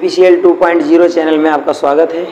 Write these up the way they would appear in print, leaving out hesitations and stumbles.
UPCL 2.0 channel में आपका स्वागत है।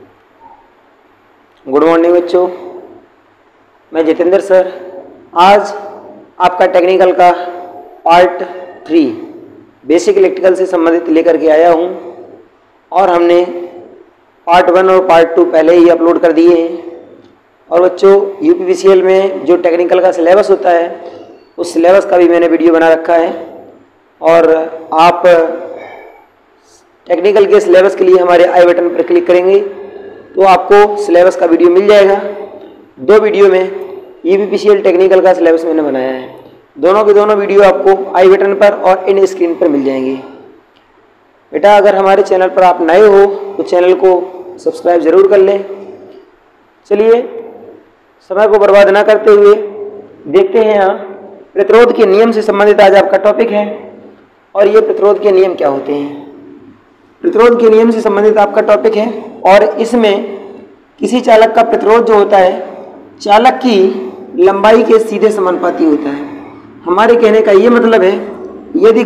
गुड मॉर्निंग बच्चों, मैं जितेंद्र सर आज आपका टेक्निकल का पार्ट 3 बेसिक इलेक्ट्रिकल से संबंधित लेकर के आया हूं और हमने पार्ट 1 और पार्ट 2 पहले ही अपलोड कर दिए हैं। और बच्चों UPCL में जो टेक्निकल का सिलेबस होता है उस सिलेबस का भी मैंने वीडियो बना रखा है और आप टेक्निकल के सिलेबस के लिए हमारे आई बटन पर क्लिक करेंगे तो आपको सिलेबस का वीडियो मिल जाएगा। 2 वीडियो में UPCL टेक्निकल का सिलेबस मैंने बनाया है। दोनों के दोनों वीडियो आपको आई बटन पर और इन स्क्रीन पर मिल जाएंगे। बेटा अगर हमारे चैनल पर आप नए हो तो चैनल को सब्सक्राइब ज़रूर कर लें। चलिए समय को बर्बाद ना करते हुए देखते हैं यहाँ प्रतिरोध के नियम से संबंधित आज आपका टॉपिक है। और ये प्रतिरोध के नियम क्या होते हैं, प्रतिरोध के नियम से संबंधित आपका टॉपिक है। और इसमें किसी चालक का प्रतिरोध जो होता है चालक की लंबाई के सीधे समानुपाती होता है। हमारे कहने का ये मतलब है यदि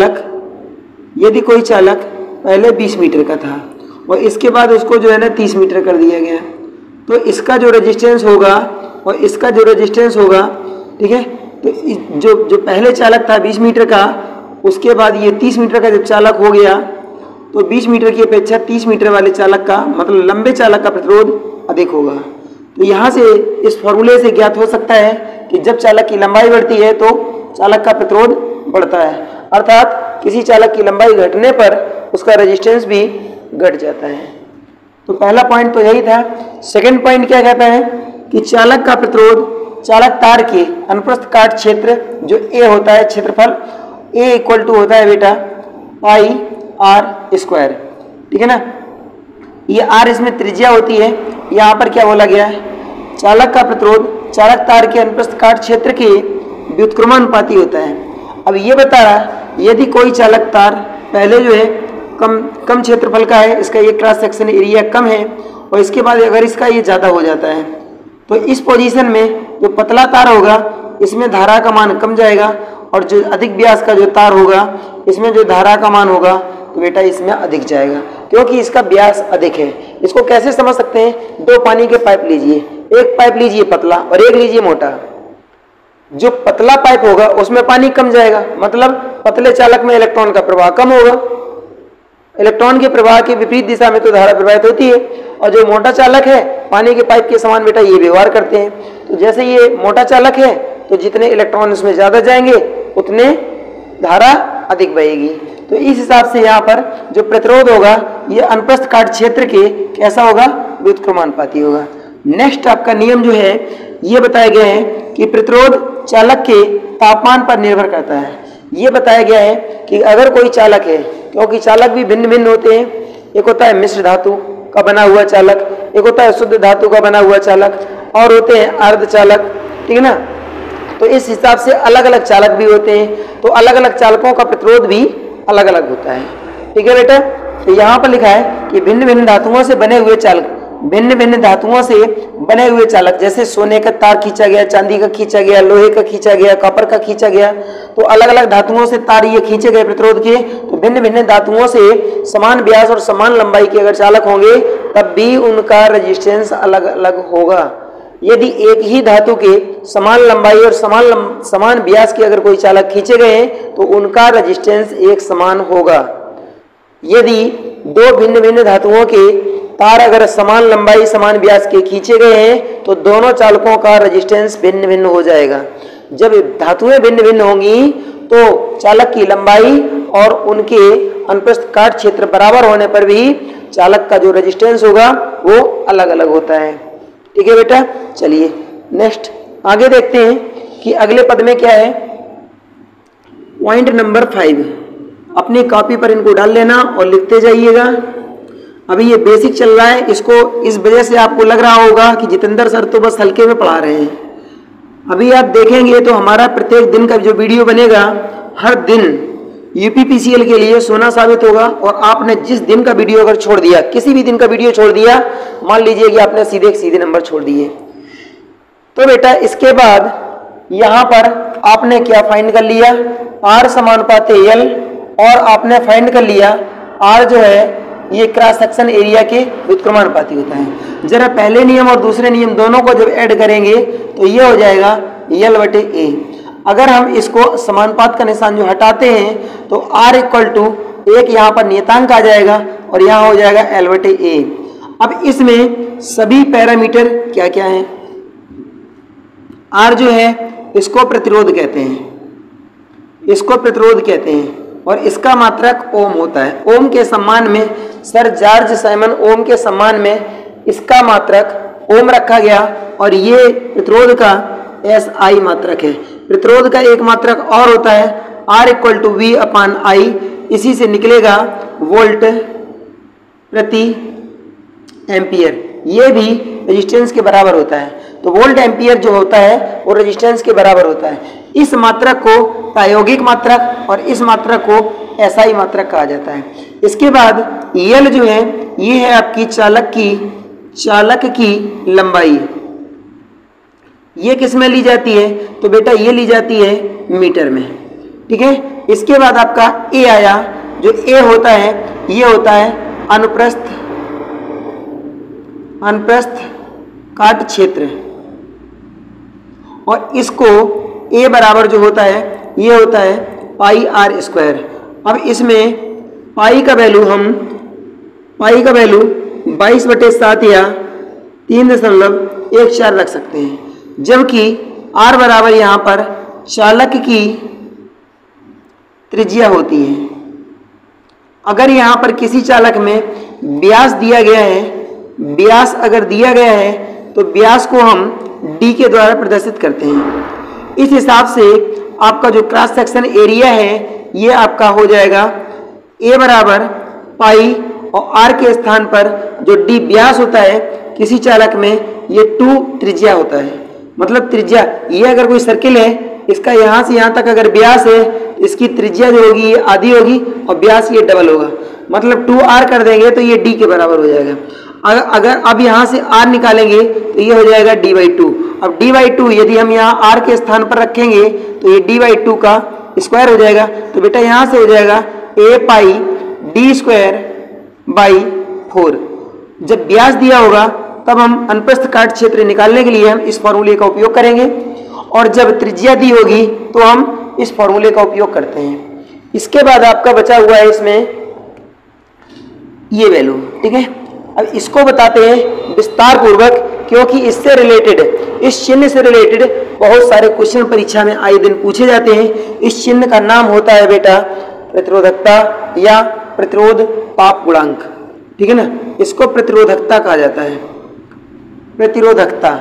कोई चालक पहले 20 मीटर का था और इसके बाद उसको जो है ना 30 मीटर कर दिया गया तो इसका जो रेजिस्टेंस होगा और इसका जो रेजिस्टेंस होगा, ठीक है, तो जो पहले चालक था 20 मीटर का उसके बाद ये 30 मीटर का जब चालक हो गया तो 20 मीटर की अपेक्षा 30 मीटर वाले चालक का मतलब लंबे चालक का प्रतिरोध अधिक होगा। तो यहाँ से इस फॉर्मूले से ज्ञात हो सकता है कि जब चालक की लंबाई बढ़ती है तो चालक का प्रतिरोध बढ़ता है, अर्थात किसी चालक की लंबाई घटने पर उसका रेजिस्टेंस भी घट जाता है। तो पहला पॉइंट तो यही था। सेकंड पॉइंट क्या कहता है कि चालक का प्रतिरोध चालक तार के अनुप्रस्थ काट क्षेत्र जो A होता है क्षेत्रफल A इक्वल टू होता है बेटा पाई R स्क्वायर, ठीक है ना। ये R इसमें त्रिज्या होती है। यहाँ पर क्या बोला गया है, चालक का प्रतिरोध चालक तार के अनुप्रस्थ काट क्षेत्र के व्युत्क्रमानुपाती होता है। अब ये बता रहा है यदि कोई चालक तार पहले जो है कम क्षेत्रफल का है, इसका ये क्रॉस सेक्शन एरिया कम है और इसके बाद अगर इसका ये ज़्यादा हो जाता है तो इस पोजीशन में जो पतला तार होगा इसमें धारा का मान कम जाएगा और जो अधिक व्यास का जो तार होगा इसमें जो धारा का मान होगा तो बेटा इसमें अधिक जाएगा क्योंकि इसका व्यास अधिक है। इसको कैसे समझ सकते हैं, 2 पानी के पाइप लीजिए, एक पाइप लीजिए पतला और एक लीजिए मोटा। जो पतला पाइप होगा उसमें पानी कम जाएगा, मतलब पतले चालक में इलेक्ट्रॉन का प्रवाह कम होगा। इलेक्ट्रॉन के प्रवाह की विपरीत दिशा में तो धारा प्रवाहित होती है। और जो मोटा चालक है पानी के पाइप के समान बेटा ये व्यवहार करते हैं। तो जैसे ये मोटा चालक है तो जितने इलेक्ट्रॉन इसमें ज़्यादा जाएंगे उतने धारा अधिक बहेगी। तो इस हिसाब से यहाँ पर जो प्रतिरोध होगा ये अनुप्रस्थ काट क्षेत्र के कैसा होगा, व्युत्क्रमानुपाती होगा। नेक्स्ट आपका नियम जो है ये बताया गया है कि प्रतिरोध चालक के तापमान पर निर्भर करता है। ये बताया गया है कि अगर कोई चालक है, क्योंकि चालक भी भिन्न भिन्न होते हैं, एक होता है मिश्र धातु का बना हुआ चालक, एक होता है शुद्ध धातु का बना हुआ चालक और होते हैं अर्ध चालक, ठीक है ना। तो इस हिसाब से अलग अलग चालक भी होते हैं, तो अलग अलग चालकों का प्रतिरोध भी अलग अलग होता है, ठीक है बेटा। तो यहाँ पर लिखा है कि भिन्न भिन्न धातुओं से बने हुए चालक जैसे सोने का तार खींचा गया, चांदी का खींचा गया, लोहे का खींचा गया, कॉपर का खींचा गया, तो अलग अलग धातुओं से तार ये खींचे गए प्रतिरोध के। तो भिन्न भिन्न धातुओं से समान व्यास और समान लंबाई के अगर चालक होंगे तब भी उनका रेजिस्टेंस अलग अलग होगा। यदि एक ही धातु के समान लंबाई और समान व्यास के अगर कोई चालक खींचे गए हैं तो उनका रेजिस्टेंस एक समान होगा। यदि 2 भिन्न भिन्न धातुओं के तार अगर समान लंबाई समान व्यास के खींचे गए हैं तो दोनों चालकों का रेजिस्टेंस भिन्न भिन्न हो जाएगा। जब धातुएं भिन्न भिन्न होंगी तो चालक की लंबाई और उनके अनुप्रस्थ काट क्षेत्र बराबर होने पर भी चालक का जो रेजिस्टेंस होगा वो अलग अलग होता है, ठीक है बेटा। चलिए नेक्स्ट आगे देखते हैं कि अगले पद में क्या है। पॉइंट नंबर 5 अपनी कॉपी पर इनको डाल लेना और लिखते जाइएगा। अभी ये बेसिक चल रहा है, इसको इस वजह से आपको लग रहा होगा कि जितेंद्र सर तो बस हल्के में पढ़ा रहे हैं। अभी आप देखेंगे तो हमारा प्रत्येक दिन का जो वीडियो बनेगा हर दिन UPPCL के लिए सोना साबित होगा। और आपने जिस दिन का वीडियो अगर छोड़ दिया, किसी भी दिन का वीडियो छोड़ दिया, मान लीजिए कि आपने सीधे नंबर छोड़ दिए, तो बेटा इसके बाद यहाँ पर आपने क्या फाइंड कर लिया, R समानुपाती L और आपने फाइंड कर लिया R जो है ये क्रॉस सेक्शन एरिया के व्युत्क्रमानुपाती होता है। जरा पहले नियम और दूसरे नियम दोनों को जब ऐड करेंगे तो ये हो जाएगा L/A। अगर हम इसको समानुपात का निशान जो हटाते हैं तो R इक्वल टू एक यहाँ पर नियतांक आ जाएगा और यहाँ हो जाएगा L/A। अब इसमें सभी पैरामीटर क्या क्या हैं? R जो है इसको प्रतिरोध कहते हैं, इसको प्रतिरोध कहते हैं और इसका मात्रक ओम होता है। ओम के सम्मान में सर जॉर्ज साइमन ओम के सम्मान में इसका मात्रक ओम रखा गया और ये प्रतिरोध का SI मात्रक है। प्रतिरोध का एक मात्रक और होता है R इक्वल टू V/I, इसी से निकलेगा वोल्ट प्रति एम्पियर। ये भी रेजिस्टेंस के बराबर होता है। तो वोल्ट एम्पियर जो होता है वो रेजिस्टेंस के बराबर होता है। इस मात्रक को प्रायोगिक मात्रक और इस मात्रक को SI मात्रक कहा जाता है। इसके बाद L जो है ये है आपकी चालक की लंबाई। ये किस में ली जाती है? तो बेटा ये ली जाती है मीटर में, ठीक है। इसके बाद आपका A आया, जो A होता है ये होता है अनुप्रस्थ काट क्षेत्र और इसको A बराबर जो होता है ये होता है पाई R²। अब इसमें पाई का वैल्यू 22/7 या 3.14 रख सकते हैं, जबकि R बराबर यहाँ पर चालक की त्रिज्या होती है। अगर यहाँ पर किसी चालक में व्यास दिया गया है, व्यास अगर दिया गया है तो व्यास को हम D के द्वारा प्रदर्शित करते हैं। इस हिसाब से आपका जो क्रॉस सेक्शन एरिया है ये आपका हो जाएगा A बराबर पाई और R के स्थान पर जो D व्यास होता है किसी चालक में ये 2 त्रिज्या होता है। मतलब त्रिज्या ये अगर कोई सर्किल है इसका यहाँ से यहाँ तक अगर व्यास है इसकी त्रिज्या जो होगी ये आधी होगी और व्यास ये डबल होगा, मतलब 2R कर देंगे तो ये D के बराबर हो जाएगा। अगर अब यहाँ से R निकालेंगे तो ये हो जाएगा D/2। अब D/2 यदि हम यहाँ R के स्थान पर रखेंगे तो ये D/2 का स्क्वायर हो जाएगा। तो बेटा यहाँ से हो जाएगा A पाई D²/4। जब व्यास दिया होगा तब हम अनुप्रस्थ काट क्षेत्र निकालने के लिए हम इस फॉर्मूले का उपयोग करेंगे और जब त्रिज्या दी होगी तो हम इस फॉर्मूले का उपयोग करते हैं। इसके बाद आपका बचा हुआ है इसमें ये वैल्यू, ठीक है। अब इसको बताते हैं विस्तार पूर्वक, क्योंकि इससे रिलेटेड, इस चिन्ह से रिलेटेड बहुत सारे क्वेश्चन परीक्षा में आए दिन पूछे जाते हैं। इस चिन्ह का नाम होता है बेटा प्रतिरोधकता या प्रतिरोध पाप गुणांक, ठीक है ना। इसको प्रतिरोधकता कहा जाता है, प्रतिरोधकता।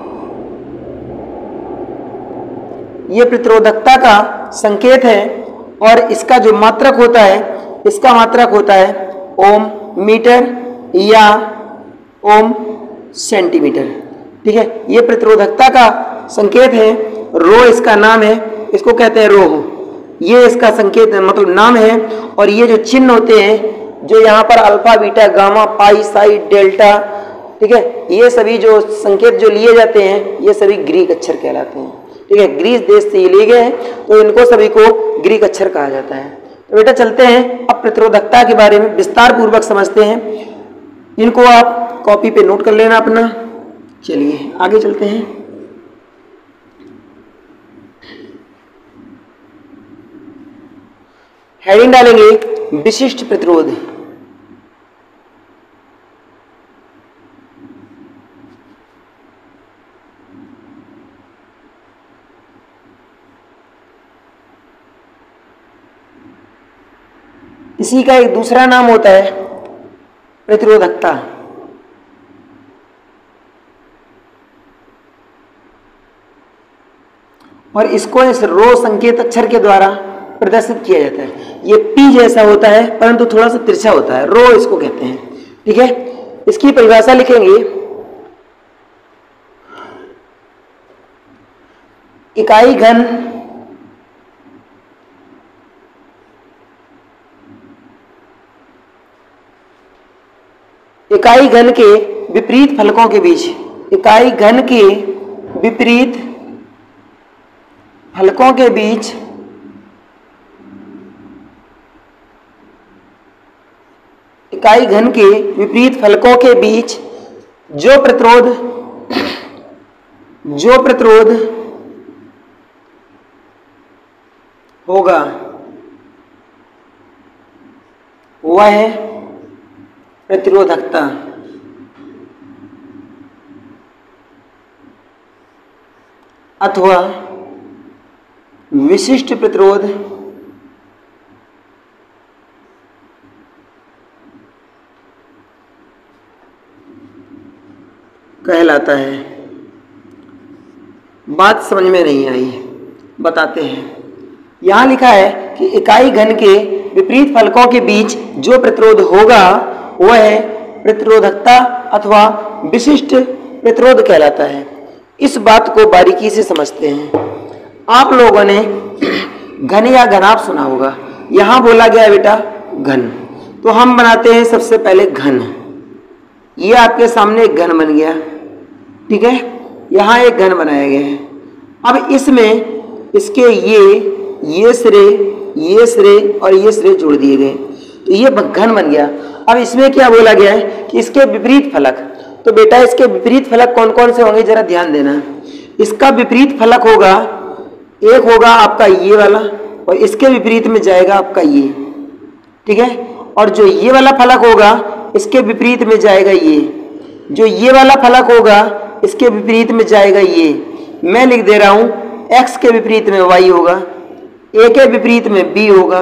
ये प्रतिरोधकता का संकेत है और इसका जो मात्रक होता है इसका मात्रक होता है ओम मीटर या ओम सेंटीमीटर, ठीक है। ये प्रतिरोधकता का संकेत है। रो इसका नाम है, इसको कहते हैं रो, ये इसका संकेत मतलब नाम है। और ये जो चिन्ह होते हैं जो यहाँ पर alpha beta gamma pi psi delta, ठीक है, ये सभी जो संकेत जो लिए जाते हैं ये सभी ग्रीक अक्षर कहलाते हैं, ठीक है। ग्रीस देश से ये लिए गए हैं तो इनको सभी को ग्रीक अक्षर कहा जाता है। तो बेटा चलते हैं अब प्रतिरोधकता के बारे में विस्तार पूर्वक समझते हैं। इनको आप कॉपी पे नोट कर लेना अपना। चलिए आगे चलते हैं। हेडिंग डालेंगे विशिष्ट प्रतिरोध। इसी का एक दूसरा नाम होता है प्रतिरोधकता। और इसको इस रो संकेत अक्षर के द्वारा प्रदर्शित किया जाता है। ये P जैसा होता है परंतु थोड़ा सा तिरछा होता है, रो इसको कहते हैं, ठीक है। इसकी परिभाषा लिखेंगे, इकाई घन इकाई घन के विपरीत फलकों के बीच, इकाई घन के विपरीत फलकों के बीच इकाई घन के विपरीत फलकों के बीच जो प्रतिरोध होगा वह है प्रतिरोधकता। अथवा विशिष्ट प्रतिरोध कहलाता है। बात समझ में नहीं आई, बताते हैं। यहां लिखा है कि इकाई घन के विपरीत फलकों के बीच जो प्रतिरोध होगा वह प्रतिरोधकता अथवा विशिष्ट प्रतिरोध कहलाता है। इस बात को बारीकी से समझते हैं। आप लोगों ने घन या घनाभ सुना होगा। यहां बोला गया बेटा घन, तो हम बनाते हैं सबसे पहले घन। ये आपके सामने एक घन बन गया, ठीक है। यहां एक घन बनाया गया है। अब इसमें इसके ये सिरे और ये सिरे जोड़ दिए गए, तो ये घन बन गया। अब इसमें क्या बोला गया है कि इसके विपरीत फलक, तो बेटा इसके विपरीत फलक कौन कौन से होंगे जरा ध्यान देना। इसका विपरीत फलक होगा, एक होगा आपका ये वाला और इसके विपरीत में जाएगा आपका ये, ठीक है। और जो ये वाला फलक होगा इसके विपरीत में जाएगा ये, जो ये वाला फलक होगा इसके विपरीत में जाएगा ये। मैं लिख दे रहा हूं x के विपरीत में y होगा, a के विपरीत में b होगा,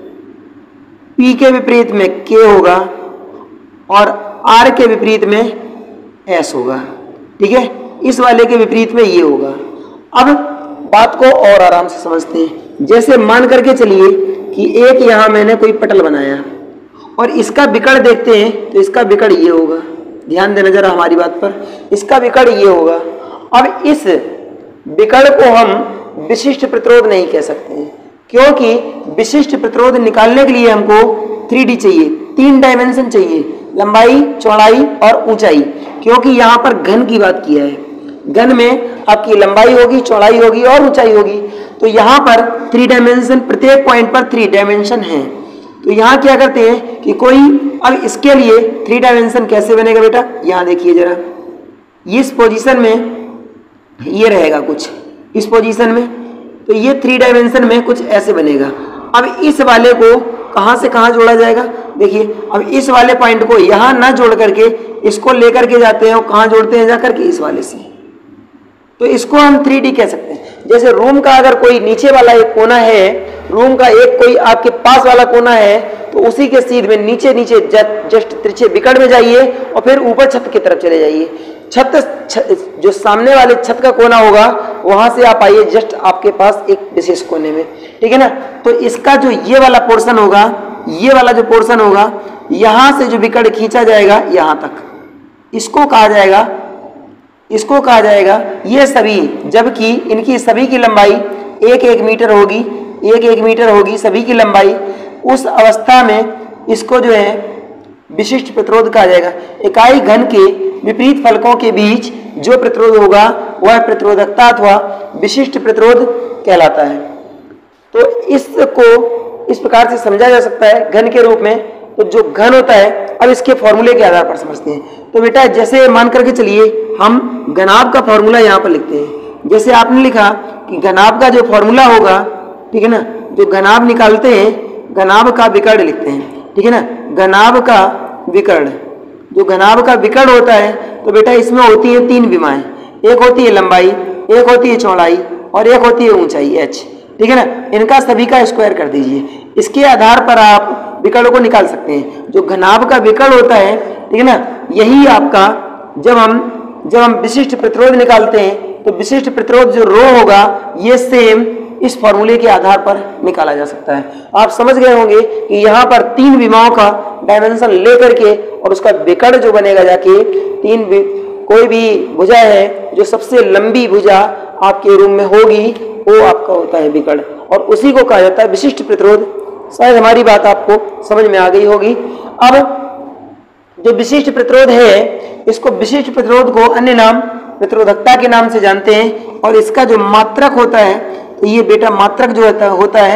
p के विपरीत में k होगा और r के विपरीत में s होगा, ठीक है। इस वाले के विपरीत में ये होगा। अब बात को और आराम से समझते हैं। जैसे मान करके चलिए कि एक यहां मैंने कोई पटल बनाया और इसका विकर्ण देखते हैं, तो इसका विकर्ण ये होगा। ध्यान देना जरा हमारी बात पर, इसका विकर्ण ये होगा। अब इस विकर्ण को हम विशिष्ट प्रतिरोध नहीं कह सकते हैं, क्योंकि विशिष्ट प्रतिरोध निकालने के लिए हमको 3D चाहिए, 3 डायमेंशन चाहिए, लंबाई, चौड़ाई और ऊंचाई। क्योंकि यहां पर घन की बात किया है, घन में आपकी लंबाई होगी, चौड़ाई होगी और ऊंचाई होगी। तो यहां पर 3 डायमेंशन, प्रत्येक पॉइंट पर 3 डायमेंशन है। तो यहां क्या करते हैं कि कोई, अब इसके लिए 3 डायमेंशन कैसे बनेगा बेटा, यहां देखिए जरा, इस पोजीशन में ये रहेगा कुछ, इस पोजीशन में, तो ये 3 डायमेंशन में कुछ ऐसे बनेगा। अब इस वाले को कहां से कहां जोड़ा जाएगा, देखिए। अब इस वाले पॉइंट को यहां ना जोड़ करके इसको लेकर के जाते हैं और कहां जोड़ते हैं जाकर के इस वाले से, तो इसको हम 3D कह सकते हैं। जैसे रूम का अगर कोई नीचे वाला एक कोना है, रूम का एक कोई आपके पास वाला कोना है, तो उसी के सीध में नीचे नीचे जस्ट तिरछे विकर्ण में जाइए और फिर ऊपर छत की तरफ चले जाइए। जो सामने वाले छत का कोना होगा वहां से आप आइए जस्ट आपके पास एक विशेष कोने में, ठीक है ना। तो इसका जो ये वाला पोर्शन होगा, ये वाला जो पोर्शन होगा, यहां से जो विकर्ण खींचा जाएगा यहां तक, इसको कहा जाएगा ये सभी, जबकि इनकी सभी की लंबाई 1-1 मीटर होगी, 1-1 मीटर होगी सभी की लंबाई। उस अवस्था में इसको जो है विशिष्ट प्रतिरोध कहा जाएगा। इकाई घन के विपरीत फलकों के बीच जो प्रतिरोध होगा वह प्रतिरोधकता अथवा विशिष्ट प्रतिरोध कहलाता है। तो इसको इस प्रकार से समझा जा सकता है घन के रूप में। तो जो घन होता है, अब इसके फॉर्मूले के आधार पर समझते हैं। तो बेटा जैसे मान करके चलिए हम घनाभ का फॉर्मूला यहाँ पर लिखते हैं। जैसे आपने लिखा कि घनाभ का जो फॉर्मूला होगा, ठीक है ना, जो घनाभ निकालते हैं, घनाभ का विकर्ण लिखते हैं, ठीक है ना। घनाभ का विकर्ण, जो घनाभ का विकर्ण होता है, तो बेटा इसमें होती है 3 विमाएं, एक होती है लंबाई, एक होती है चौड़ाई और एक होती है ऊंचाई h, ठीक है ना। इनका सभी का स्क्वायर कर दीजिए, इसके आधार पर आप विकर्ण को निकाल सकते हैं। जो घनाभ का विकर्ण होता है, ठीक है ना, यही आपका जब हम विशिष्ट प्रतिरोध निकालते हैं, तो विशिष्ट प्रतिरोध जो रो होगा ये सेम इस फॉर्मूले के आधार पर निकाला जा सकता है। आप समझ गए होंगे कि यहाँ पर 3 विमाओं का डायमेंशन लेकर के और उसका विकर्ण जो बनेगा जाके कोई भी भुजा है, जो सबसे लंबी भुजा आपके रूम में होगी वो आपका होता है विकर्ण, और उसी को कहा जाता है विशिष्ट प्रतिरोध। शायद हमारी बात आपको समझ में आ गई होगी। अब जो विशिष्ट प्रतिरोध है, इसको विशिष्ट प्रतिरोध को अन्य नाम प्रतिरोधकता के नाम से जानते हैं। और इसका जो मात्रक होता है, तो ये बेटा मात्रक जो होता है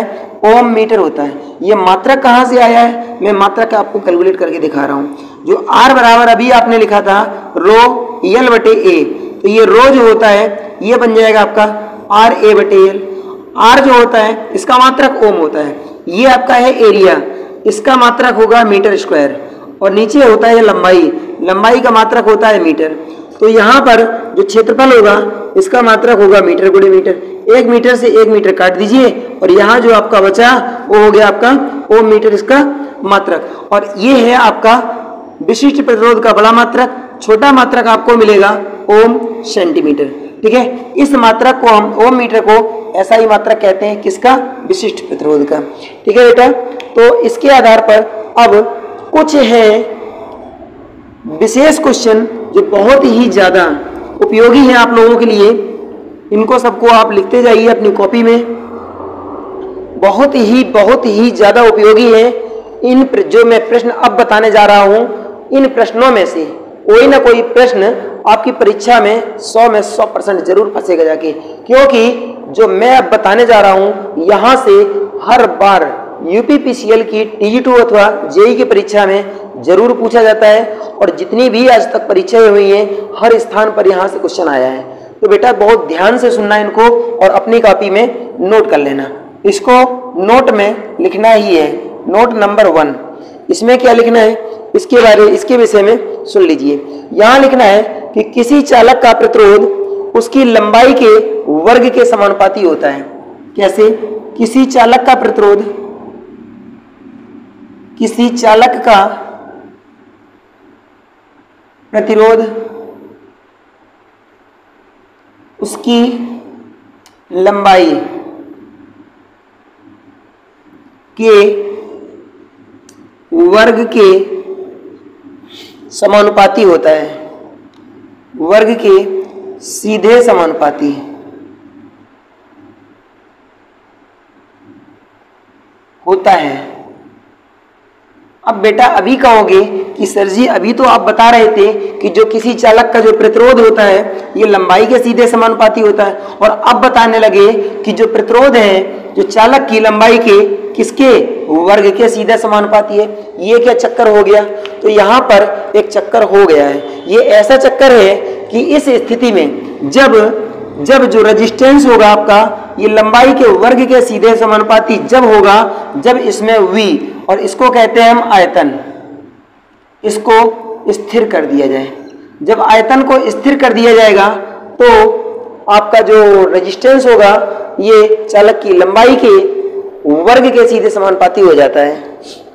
ओम मीटर होता है। ये मात्रक कहाँ से आया है, मैं मात्रक आपको कैलकुलेट करके दिखा रहा हूँ। जो R बराबर अभी आपने लिखा था रो L बटे ए, तो ये रो जो होता है ये बन जाएगा आपका RA बटे L। R जो होता है इसका मात्रक ओम होता है, ये आपका है एरिया, इसका मात्रक होगा मीटर स्क्वायर, और नीचे होता है लंबाई, लंबाई का मात्रक होता है मीटर। तो यहाँ पर जो क्षेत्रफल होगा इसका मात्रक होगा मीटर गुणे मीटर। 1 मीटर से 1 मीटर काट दीजिए और यहाँ जो आपका बचा वो हो गया आपका ओम मीटर इसका मात्रक। और ये है आपका विशिष्ट प्रतिरोध का बड़ा मात्रक, छोटा मात्रक आपको मिलेगा ओम सेंटीमीटर। ठीक है, इस मात्रक को हम ओम मीटर को ऐसा ही मात्रक कहते हैं किसका, विशिष्ट प्रतिरोध का। ठीक है बेटा, तो इसके आधार पर अब कुछ है विशेष क्वेश्चन जो बहुत ही ज्यादा उपयोगी है आप लोगों के लिए। इनको सबको आप लिखते जाइए अपनी कॉपी में, बहुत ही ज्यादा उपयोगी है। इन जो मैं प्रश्न अब बताने जा रहा हूं, इन प्रश्नों में से कोई ना कोई प्रश्न आपकी परीक्षा में 100 में 100% जरूर फंसेगा जाके, क्योंकि जो मैं अब बताने जा रहा हूं यहां से हर बार यूपीपीसीएल की TG2 अथवा जेई की परीक्षा में जरूर पूछा जाता है, और जितनी भी आज तक परीक्षाएं हुई हैं हर स्थान पर यहाँ से क्वेश्चन आया है। तो बेटा बहुत ध्यान से सुनना इनको और अपनी कॉपी में नोट कर लेना। इसको नोट में लिखना ही है, नोट नंबर 1। इसमें क्या लिखना है, इसके विषय में सुन लीजिए। यहाँ लिखना है कि किसी चालक का प्रतिरोध उसकी लंबाई के वर्ग के समानुपाती होता है। कैसे, किसी चालक का प्रतिरोध, किसी चालक का प्रतिरोध उसकी लंबाई के वर्ग के समानुपाती होता है, वर्ग के सीधे समानुपाती होता है। अब बेटा अभी कहोगे कि सर जी अभी तो आप बता रहे थे कि जो किसी चालक का जो प्रतिरोध होता है ये लंबाई के सीधे समानुपाती होता है, और अब बताने लगे कि जो प्रतिरोध है जो चालक की लंबाई के किसके वर्ग के सीधे समानुपाती है। ये क्या चक्कर हो गया, तो यहाँ पर एक चक्कर हो गया है। ये ऐसा चक्कर है कि इस स्थिति में जब जो रेजिस्टेंस होगा आपका ये लंबाई के वर्ग के सीधे समानुपाती जब होगा जब इसमें V, और इसको कहते हैं हम आयतन, इसको स्थिर कर दिया जाए। जब आयतन को स्थिर कर दिया जाएगा तो आपका जो रेजिस्टेंस होगा ये चालक की लंबाई के वर्ग के सीधे समानुपाती हो जाता है।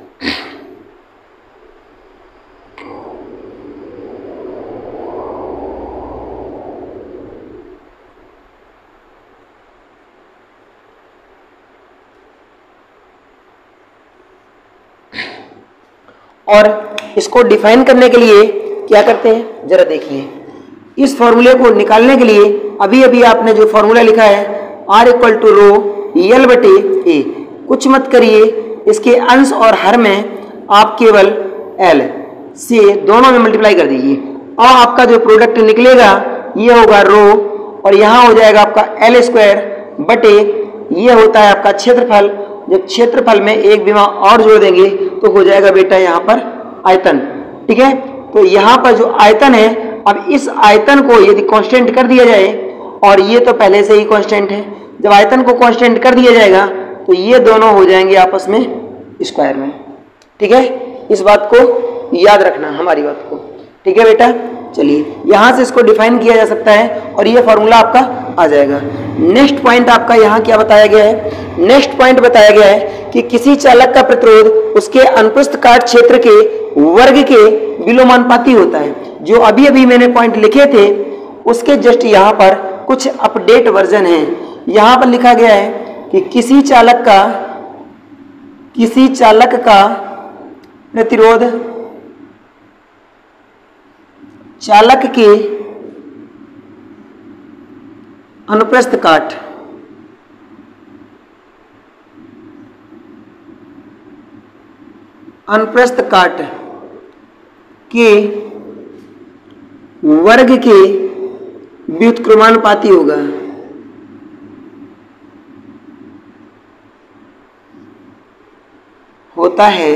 और इसको डिफाइन करने के लिए क्या करते हैं जरा देखिए। इस फॉर्मूले को निकालने के लिए अभी आपने जो फॉर्मूला लिखा है R = रो L बटे A, कुछ मत करिए, इसके अंश और हर में आप केवल L से दोनों में मल्टीप्लाई कर दीजिए, और आपका जो प्रोडक्ट निकलेगा ये होगा रो, और यहाँ हो जाएगा आपका L² बटे ये होता है आपका क्षेत्रफल। जब क्षेत्रफल में एक बीमा और जोड़ देंगे तो हो जाएगा बेटा यहाँ पर आयतन। ठीक है, तो यहाँ पर जो आयतन है, अब इस आयतन को यदि कांस्टेंट कर दिया जाए, और ये तो पहले से ही कांस्टेंट है, जब आयतन को कांस्टेंट कर दिया जाएगा तो ये दोनों हो जाएंगे आपस में स्क्वायर में। ठीक है, इस बात को याद रखना, हमारी बात को। ठीक है बेटा, चलिए यहाँ से इसको डिफाइन किया जा सकता है और ये फॉर्मूला आपका आ जाएगा। नेक्स्ट पॉइंट आपका यहाँ क्या बताया गया है, नेक्स्ट पॉइंट बताया गया है कि किसी चालक का प्रतिरोध उसके अनुप्रस्थ काट क्षेत्र के वर्ग के विलोमानुपाती होता है। जो अभी मैंने पॉइंट लिखे थे उसके जस्ट यहाँ पर कुछ अपडेट वर्जन है। यहाँ पर लिखा गया है कि किसी चालक का प्रतिरोध चालक के अनुप्रस्थ काट के वर्ग के व्युत्क्रमानुपाती होगा। होता है।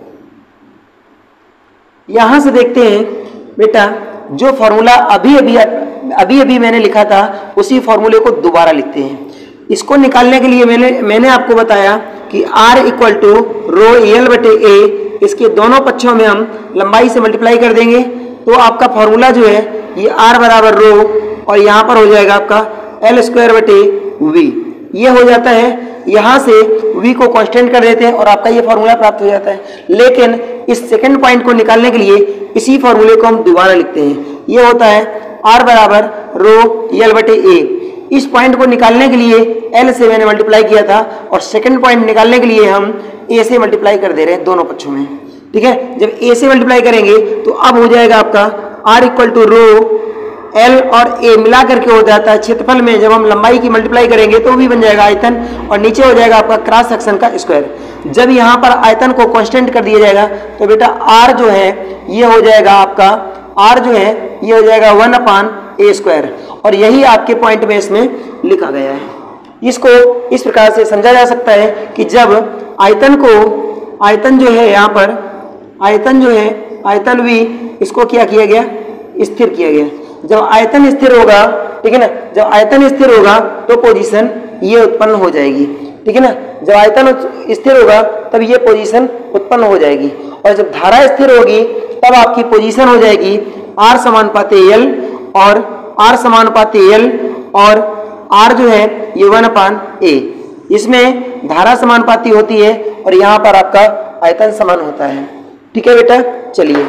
यहां से देखते हैं बेटा, जो फॉर्मूला अभी अभी मैंने लिखा था उसी फॉर्मूले को दोबारा लिखते हैं। इसको निकालने के लिए मैंने आपको बताया कि R equal to rho L बटे ए, इसके दोनों पक्षों में हम लंबाई से मल्टीप्लाई कर देंगे तो आपका फॉर्मूला जो है ये R बराबर रो और यहाँ पर हो जाएगा आपका एल स्क्वायर बटे वी। ये हो जाता है, यहाँ से v को कांस्टेंट कर देते हैं और आपका ये फॉर्मूला प्राप्त हो जाता है। लेकिन इस सेकंड पॉइंट को निकालने के लिए इसी फॉर्मूले को हम दोबारा लिखते हैं। ये होता है r बराबर रो एल बटे ए। इस पॉइंट को निकालने के लिए l से मैंने मल्टीप्लाई किया था और सेकंड पॉइंट निकालने के लिए हम a से मल्टीप्लाई कर दे रहे हैं दोनों पक्षों में। ठीक है, जब a से मल्टीप्लाई करेंगे तो अब हो जाएगा आपका r equal to rho L और A मिला करके हो जाता है क्षेत्रफल में। जब हम लंबाई की मल्टीप्लाई करेंगे तो भी बन जाएगा आयतन और नीचे हो जाएगा आपका क्रॉस सेक्शन का स्क्वायर। जब यहाँ पर आयतन को कांस्टेंट कर दिया जाएगा तो बेटा R जो है ये हो जाएगा आपका, R जो है ये हो जाएगा 1/a स्क्वायर और यही आपके पॉइंट में इसमें लिखा गया है। इसको इस प्रकार से समझा जा सकता है कि जब आयतन जो है यहाँ पर आयतन भी इसको क्या किया गया, स्थिर किया गया। जब आयतन स्थिर होगा, ठीक है ना, जब आयतन स्थिर होगा तो पोजीशन ये उत्पन्न हो जाएगी। ठीक है ना, जब आयतन स्थिर होगा तब ये पोजीशन उत्पन्न हो जाएगी और जब धारा स्थिर होगी तब आपकी पोजीशन हो जाएगी R समानुपाती L और R समानुपाती L और R जो है ये 1/a। इसमें धारा समानुपाती होती है और यहाँ पर आपका आयतन समान होता है। ठीक है बेटा, चलिए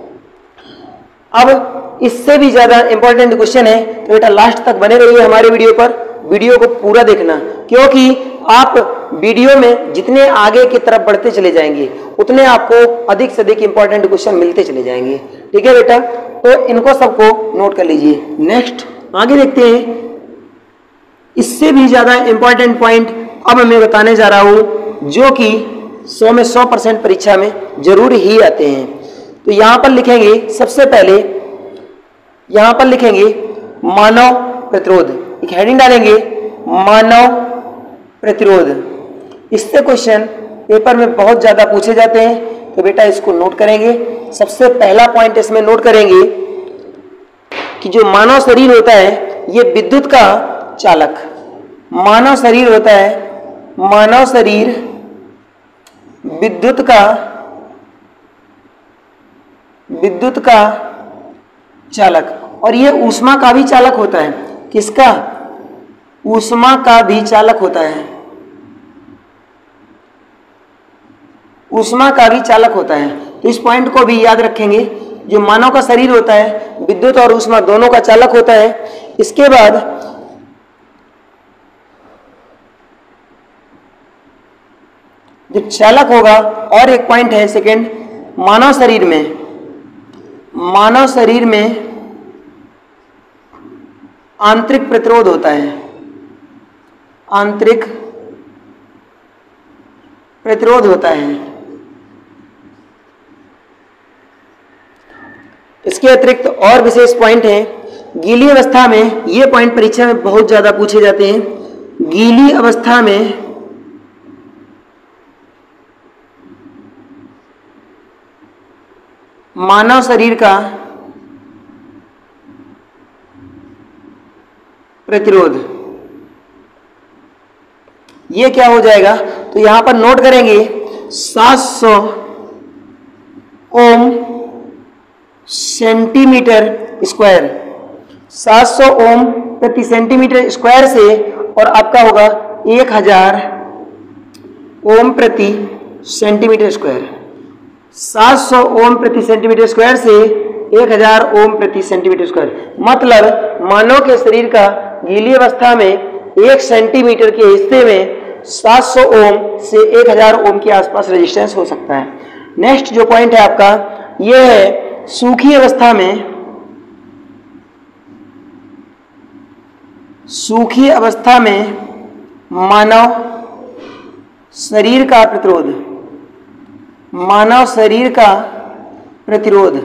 अब इससे भी ज्यादा इंपॉर्टेंट क्वेश्चन है तो बेटा लास्ट तक बने रहिए हमारे वीडियो पर, वीडियो को पूरा देखना, क्योंकि आप वीडियो में जितने आगे की तरफ बढ़ते चले जाएंगे उतने आपको अधिक से अधिक इंपॉर्टेंट क्वेश्चन मिलते चले जाएंगे। ठीक है बेटा, तो इनको सबको नोट कर लीजिए। नेक्स्ट आगे देखते हैं, इससे भी ज्यादा इंपॉर्टेंट पॉइंट अब मैं बताने जा रहा हूं जो कि 100 में 100% परीक्षा में जरूर ही आते हैं। तो यहां पर लिखेंगे, सबसे पहले यहां पर लिखेंगे मानव प्रतिरोध, एक हेडिंग डालेंगे मानव प्रतिरोध। इससे क्वेश्चन पेपर में बहुत ज्यादा पूछे जाते हैं तो बेटा इसको नोट करेंगे। सबसे पहला पॉइंट इसमें नोट करेंगे कि जो मानव शरीर होता है ये विद्युत का चालक, मानव शरीर होता है, मानव शरीर विद्युत का चालक और ये ऊष्मा का भी चालक होता है। किसका? ऊष्मा का भी चालक होता है, ऊष्मा का भी चालक होता है। तो इस पॉइंट को भी याद रखेंगे, जो मानव का शरीर होता है विद्युत और ऊष्मा दोनों का चालक होता है। इसके बाद जो चालक होगा, और एक पॉइंट है सेकंड, मानव शरीर में आंतरिक प्रतिरोध होता है, आंतरिक प्रतिरोध होता है। इसके अतिरिक्त और विशेष पॉइंट है, गीली अवस्था में, ये पॉइंट परीक्षा में बहुत ज्यादा पूछे जाते हैं। गीली अवस्था में मानव शरीर का प्रतिरोध, ये क्या हो जाएगा? तो यहां पर नोट करेंगे 700 ओम सेंटीमीटर स्क्वायर, 700 ओम प्रति सेंटीमीटर स्क्वायर से, और आपका होगा 1000 ओम प्रति सेंटीमीटर स्क्वायर। 700 ओम प्रति सेंटीमीटर स्क्वायर से 1000 ओम प्रति सेंटीमीटर स्क्वायर। मतलब मानव के शरीर का गीली अवस्था में 1 सेंटीमीटर के हिस्से में 700 ओम से 1000 ओम के आसपास रेजिस्टेंस हो सकता है। नेक्स्ट जो पॉइंट है आपका, यह है सूखी अवस्था में, सूखी अवस्था में मानव शरीर का प्रतिरोध, मानव शरीर का प्रतिरोध।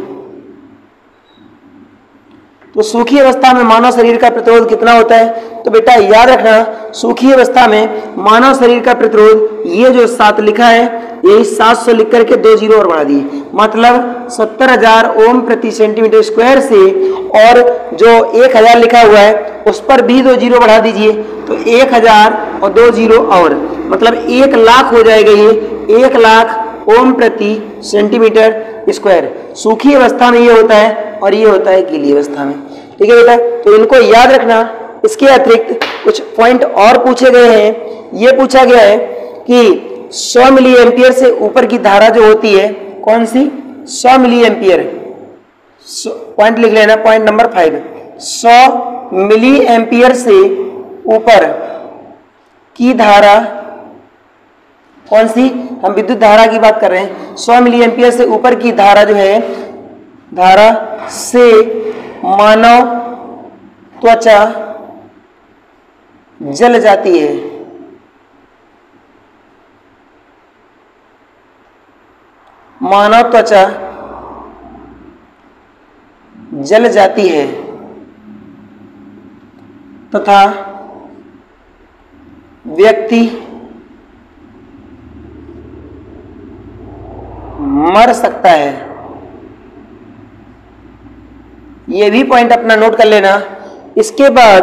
तो सूखी अवस्था में मानव शरीर का प्रतिरोध कितना होता है? तो बेटा याद रखना, सूखी अवस्था में मानव शरीर का प्रतिरोध, ये जो 7 लिखा है यही 700 लिख करके 2 जीरो और बढ़ा दिए, मतलब 70,000 ओम प्रति सेंटीमीटर स्क्वायर से, और जो 1000 लिखा हुआ है उस पर भी 2 जीरो बढ़ा दीजिए, तो 1000 और 2 जीरो और, मतलब 1 लाख हो जाएगा ये, 1 लाख ओम प्रति सेंटीमीटर स्क्वायर। सूखी अवस्था में ये होता है और ये होता है गीली अवस्था में। ठीक है बेटा, तो इनको याद रखना। इसके अतिरिक्त कुछ पॉइंट और पूछे गए हैं। ये पूछा गया है कि 100 मिली एम्पियर से ऊपर की धारा जो होती है, कौन सी, 100 मिली एम्पियर, पॉइंट लिख लेना, पॉइंट नंबर 5, 100 मिली एम्पियर से ऊपर की धारा कौन सी, हम विद्युत धारा की बात कर रहे हैं। 100 मिली एम्पियर से ऊपर की धारा जो है, धारा से मानव त्वचा जल जाती है। मानव त्वचा जल जाती है तथा व्यक्ति मर सकता है। यह भी पॉइंट अपना नोट कर लेना। इसके बाद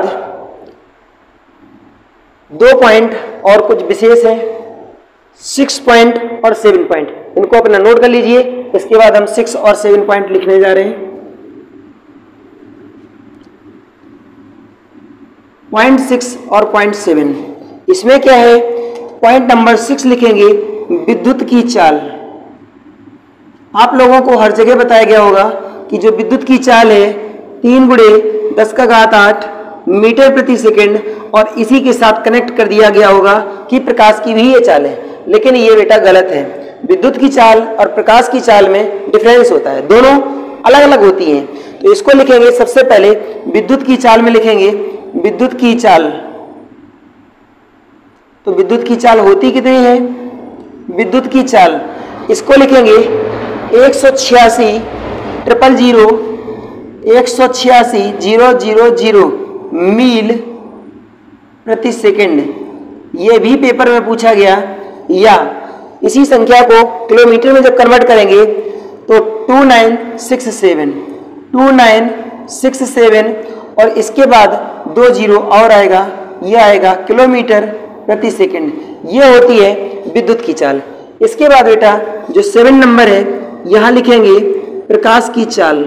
2 पॉइंट और कुछ विशेष हैं, 6 पॉइंट और 7 पॉइंट, इनको अपना नोट कर लीजिए। इसके बाद हम 6 और 7 पॉइंट लिखने जा रहे हैं। पॉइंट 6 और पॉइंट 7, इसमें क्या है, पॉइंट नंबर 6 लिखेंगे विद्युत की चाल। आप लोगों को हर जगह बताया गया होगा कि जो विद्युत की चाल है 3 × 10⁸ मीटर प्रति सेकंड, और इसी के साथ कनेक्ट कर दिया गया होगा कि प्रकाश की भी ये चाल है, लेकिन ये बेटा गलत है। विद्युत की चाल और प्रकाश की चाल में डिफरेंस होता है, दोनों अलग अलग होती हैं। तो इसको लिखेंगे सबसे पहले विद्युत की चाल में लिखेंगे विद्युत की चाल। तो विद्युत की चाल होती कितनी है, विद्युत की चाल, इसको लिखेंगे 186,000 मील प्रति सेकंड। ये भी पेपर में पूछा गया, या इसी संख्या को किलोमीटर में जब कन्वर्ट करेंगे तो 2967 और इसके बाद 2 जीरो और आएगा, ये आएगा किलोमीटर प्रति सेकंड। ये होती है विद्युत की चाल। इसके बाद बेटा जो 7 नंबर है, यहां लिखेंगे प्रकाश की चाल।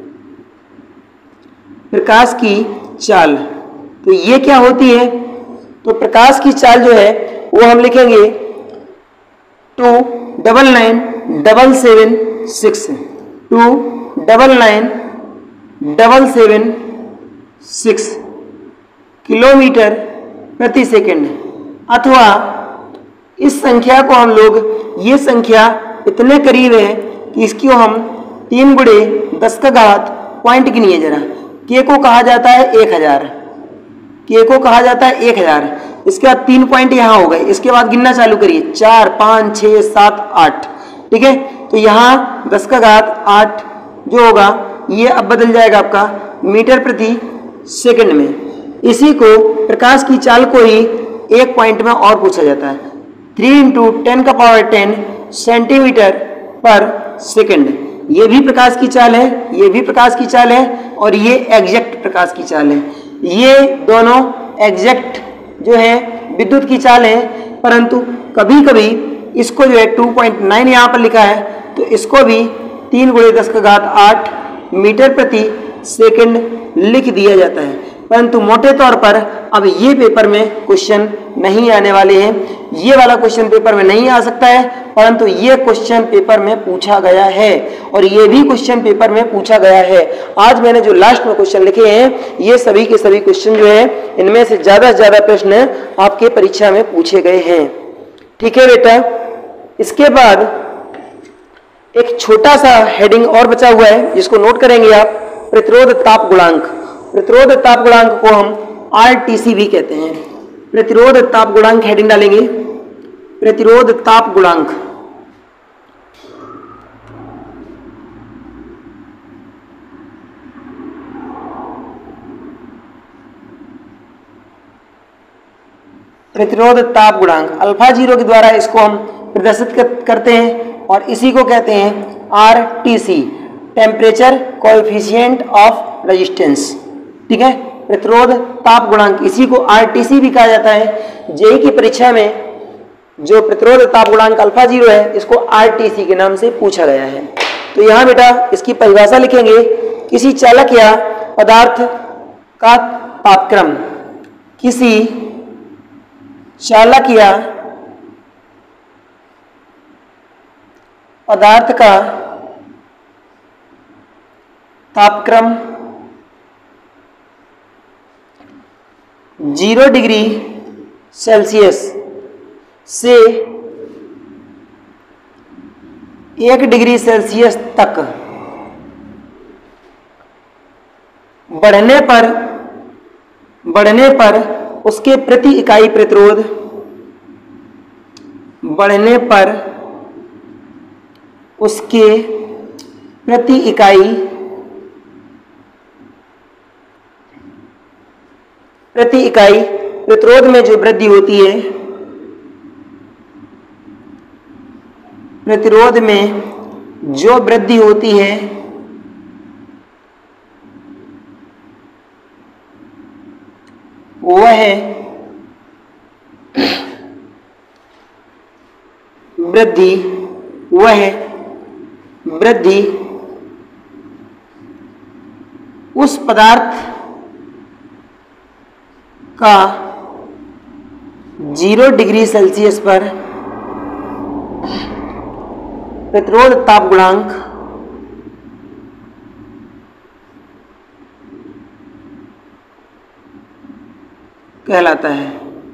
प्रकाश की चाल, तो ये क्या होती है, तो प्रकाश की चाल जो है वो हम लिखेंगे 299,776 299,776 किलोमीटर प्रति सेकंड। अथवा इस संख्या को हम लोग, ये संख्या इतने करीब है कि इसको हम 3 × 10⁻, पॉइंट गिनिए जरा, के को कहा जाता है 1000, के को कहा जाता है 1000। इसके बाद 3 पॉइंट यहाँ हो गए, इसके बाद गिनना चालू करिए, 4 5 6 7 8, ठीक है। तो यहाँ 10⁸ जो होगा ये अब बदल जाएगा आपका मीटर प्रति सेकंड में। इसी को प्रकाश की चाल को ही एक पॉइंट में और पूछा जाता है, 3 × 10⁻10 सेंटीमीटर पर सेकंड। ये भी प्रकाश की चाल है, ये भी प्रकाश की चाल है, और ये एग्जैक्ट प्रकाश की चाल है। ये दोनों एग्जैक्ट जो है विद्युत की चाल है, परंतु कभी कभी इसको जो है 2.9 यहाँ पर लिखा है, तो इसको भी 3 × 10⁸ मीटर प्रति सेकंड लिख दिया जाता है। परंतु मोटे तौर पर अब ये पेपर में क्वेश्चन नहीं आने वाले हैं। ये वाला क्वेश्चन पेपर में नहीं आ सकता है, परंतु ये क्वेश्चन पेपर में पूछा गया है, और ये भी क्वेश्चन पेपर में पूछा गया है। आज मैंने जो लास्ट में क्वेश्चन लिखे हैं, ये सभी के सभी क्वेश्चन जो है, इनमें से ज्यादा से ज्यादा प्रश्न आपके परीक्षा में पूछे गए हैं। ठीक है बेटा, इसके बाद एक छोटा सा हेडिंग और बचा हुआ है, जिसको नोट करेंगे आप, प्रतिरोध ताप गुणांक। प्रतिरोध ताप गुणांक को हम RTC भी कहते हैं। प्रतिरोध ताप गुणांक हेडिंग डालेंगे, प्रतिरोध ताप गुणांक। प्रतिरोध ताप गुणांक अल्फा 0 के द्वारा इसको हम प्रदर्शित करते हैं और इसी को कहते हैं RTC, temperature coefficient of resistance. ठीक है, प्रतिरोध ताप गुणांक, इसी को आरटीसी भी कहा जाता है। जेईई की परीक्षा में जो प्रतिरोध ताप गुणांक अल्फा 0 है इसको आरटीसी के नाम से पूछा गया है। तो यहां बेटा इसकी परिभाषा लिखेंगे, किसी चालक या पदार्थ का तापक्रम, किसी चालक या पदार्थ का तापक्रम 0 डिग्री सेल्सियस से 1 डिग्री सेल्सियस तक बढ़ने पर उसके प्रति इकाई प्रतिरोध, बढ़ने पर उसके प्रति इकाई प्रतिरोध में जो वृद्धि होती है, प्रतिरोध में जो वृद्धि होती है वह वृद्धि उस पदार्थ का 0 डिग्री सेल्सियस पर प्रतिरोध ताप गुणांक कहलाता है।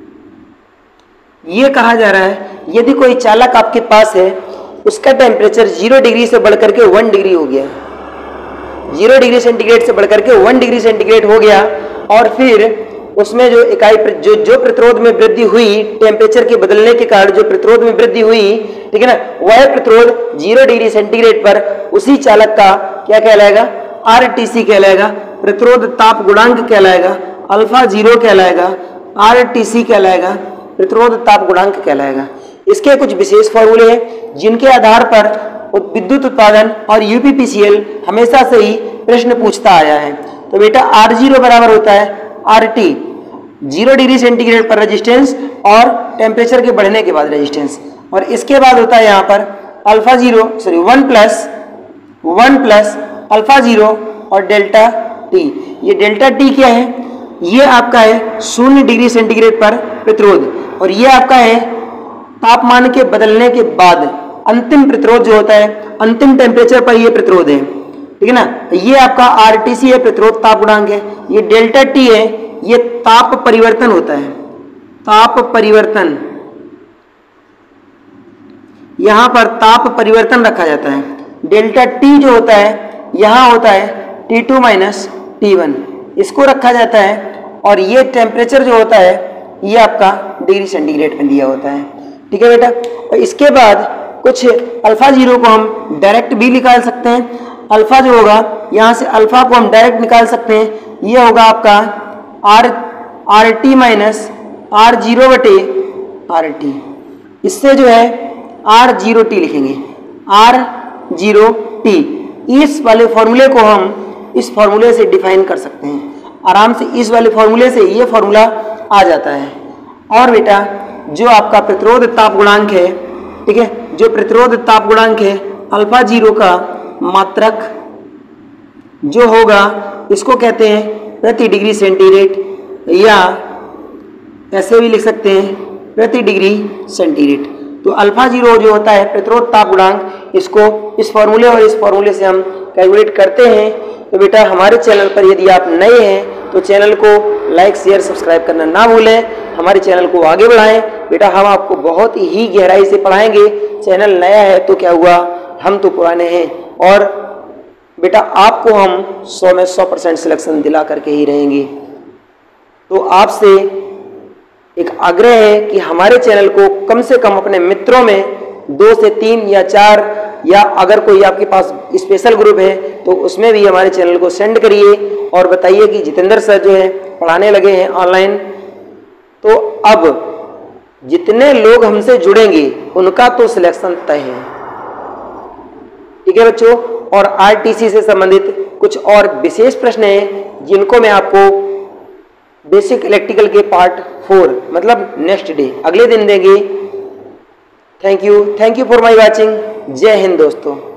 यह कहा जा रहा है यदि कोई चालक आपके पास है, उसका टेम्परेचर 0 डिग्री से बढ़कर के 1 डिग्री हो गया, 0 डिग्री सेंटीग्रेड से बढ़कर के 1 डिग्री सेंटीग्रेड हो गया, और फिर उसमें जो इकाई जो प्रतिरोध में वृद्धि हुई, टेम्परेचर के बदलने के कारण जो प्रतिरोध में वृद्धि हुई, ठीक है ना, वह प्रतिरोध 0 डिग्री सेंटीग्रेड पर उसी चालक का क्या कहलाएगा, आरटीसी कहलाएगा, प्रतिरोध ताप गुणांक कहलाएगा, अल्फा 0 कहलाएगा, आरटीसी कहलाएगा, प्रतिरोध ताप गुणांक कहलाएगा। इसके कुछ विशेष फॉर्मूले हैं जिनके आधार पर विद्युत उत्पादन और यूपीपीसीएल हमेशा से ही प्रश्न पूछता आया है। तो बेटा R0 बराबर होता है RT, 0 डिग्री सेंटीग्रेड पर रेजिस्टेंस और टेम्परेचर के बढ़ने के बाद रेजिस्टेंस, और इसके बाद होता है यहाँ पर अल्फा 1 प्लस अल्फा 0 और डेल्टा T। ये डेल्टा T क्या है, ये आपका है 0 डिग्री सेंटीग्रेड पर प्रतिरोध, और ये आपका है तापमान के बदलने के बाद अंतिम प्रतिरोध जो होता है, अंतिम टेम्परेचर पर ये प्रतिरोध है, ठीक है ना। ये आपका आरटीसी है, प्रतिरोध ताप गुणांक है। ये डेल्टा टी है, ये ताप परिवर्तन होता है, ताप परिवर्तन, यहां पर ताप परिवर्तन रखा जाता है। डेल्टा टी जो होता है यहां होता है T2 माइनस T1, इसको रखा जाता है, और ये टेम्परेचर जो होता है ये आपका डिग्री सेंटीग्रेड में दिया होता है, ठीक है बेटा। और इसके बाद कुछ अल्फा 0 को हम डायरेक्ट भी निकाल सकते हैं। अल्फा जो होगा यहाँ से अल्फा को हम डायरेक्ट निकाल सकते हैं, ये होगा आपका आर टी माइनस R0 बटे RT। इससे जो है R0T लिखेंगे, R0T। इस वाले फॉर्मूले को हम इस फॉर्मूले से डिफाइन कर सकते हैं आराम से, इस वाले फॉर्मूले से ये फॉर्मूला आ जाता है। और बेटा जो आपका प्रतिरोध ताप गुणांक है, ठीक है, जो प्रतिरोध ताप गुणांक है अल्फा 0 का मात्रक जो होगा इसको कहते हैं प्रति डिग्री सेंटीग्रेड, या ऐसे भी लिख सकते हैं प्रति डिग्री सेंटीग्रेड। तो अल्फा 0 जो होता है प्रतिरोध ताप गुणांक, इसको इस फॉर्मूले और इस फॉर्मूले से हम कैलकुलेट करते हैं। तो बेटा हमारे चैनल पर यदि आप नए हैं तो चैनल को लाइक शेयर सब्सक्राइब करना ना भूलें, हमारे चैनल को आगे बढ़ाएं। बेटा हम आपको बहुत ही गहराई से पढ़ाएंगे। चैनल नया है तो क्या हुआ, हम तो पुराने हैं, और बेटा आपको हम 100 में 100% सिलेक्शन दिला करके ही रहेंगे। तो आपसे एक आग्रह है कि हमारे चैनल को कम से कम अपने मित्रों में 2 से 3 या 4, या अगर कोई आपके पास स्पेशल ग्रुप है तो उसमें भी हमारे चैनल को सेंड करिए और बताइए कि जितेंद्र सर जो है पढ़ाने लगे हैं ऑनलाइन। तो अब जितने लोग हमसे जुड़ेंगे उनका तो सिलेक्शन तय है। ठीक है बच्चों, और आरटीसी से संबंधित कुछ और विशेष प्रश्न हैं जिनको मैं आपको बेसिक इलेक्ट्रिकल के पार्ट 4 मतलब नेक्स्ट डे अगले दिन देंगे। Thank you for my watching. जय हिंद दोस्तों।